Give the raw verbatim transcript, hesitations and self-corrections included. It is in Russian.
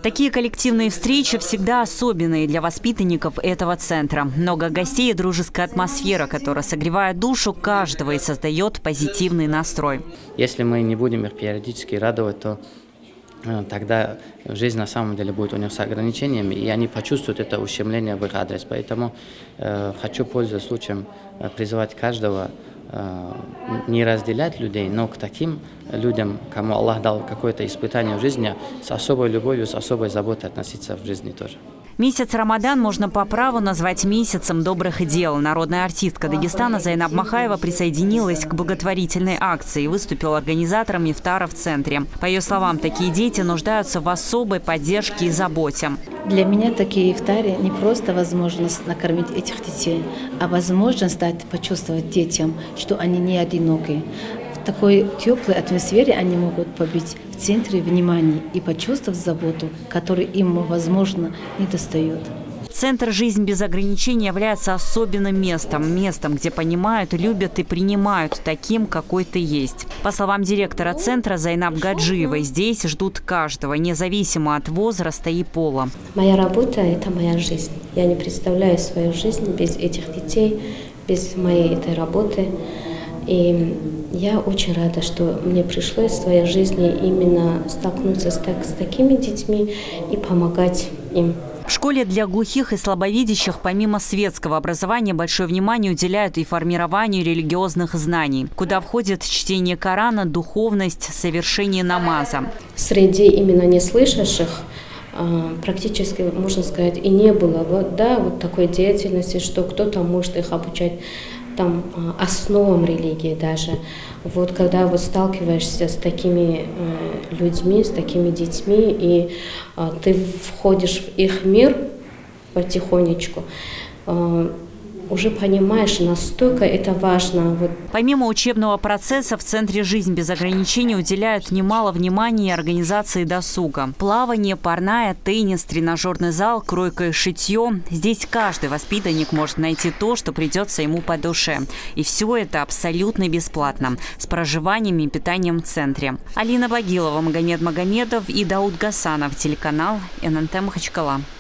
Такие коллективные встречи всегда особенные для воспитанников этого центра. Много гостей и дружеская атмосфера, которая согревает душу каждого и создает позитивный настрой. Если мы не будем их периодически радовать, то тогда жизнь на самом деле будет у них с ограничениями, и они почувствуют это ущемление в их адрес. Поэтому э, хочу, пользуясь случаем, призывать каждого э, не разделять людей, но к таким людям, кому Аллах дал какое-то испытание в жизни, с особой любовью, с особой заботой относиться в жизни тоже. Месяц Рамадан можно по праву назвать месяцем добрых дел. Народная артистка Дагестана Зайнаб Махаева присоединилась к благотворительной акции и выступила организатором ифтара в центре. По ее словам, такие дети нуждаются в особой поддержке и заботе. Для меня такие ифтари не просто возможность накормить этих детей, а возможность дать почувствовать детям, что они не одиноки. В такой теплой атмосфере они могут побыть в центре внимания и почувствовать заботу, которую им, возможно, не достает. Центр «Жизнь без ограничений» является особенным местом. Местом, где понимают, любят и принимают таким, какой ты есть. По словам директора центра Зайнаб Гаджиевой, здесь ждут каждого, независимо от возраста и пола. Моя работа – это моя жизнь. Я не представляю свою жизнь без этих детей, без моей этой работы. И я очень рада, что мне пришлось в своей жизни именно столкнуться с, так, с такими детьми и помогать им. В школе для глухих и слабовидящих помимо светского образования большое внимание уделяют и формированию религиозных знаний, куда входит чтение Корана, духовность, совершение намаза. Среди именно неслышащих практически, можно сказать, и не было вот, да, вот такой деятельности, что кто-то может их обучать там основам религии даже. Вот когда вот сталкиваешься с такими э, людьми, с такими детьми, и э, ты входишь в их мир потихонечку, э, уже понимаешь, настолько это важно. Вот. Помимо учебного процесса в Центре «Жизнь без ограничений» уделяют немало внимания организации досуга. Плавание, парная, теннис, тренажерный зал, кройка и шитье. Здесь каждый воспитанник может найти то, что придется ему по душе. И все это абсолютно бесплатно, с проживанием и питанием в центре. Алина Багилова, Магомед Магомедов и Дауд Гасанов. Телеканал эн эн тэ Махачкала.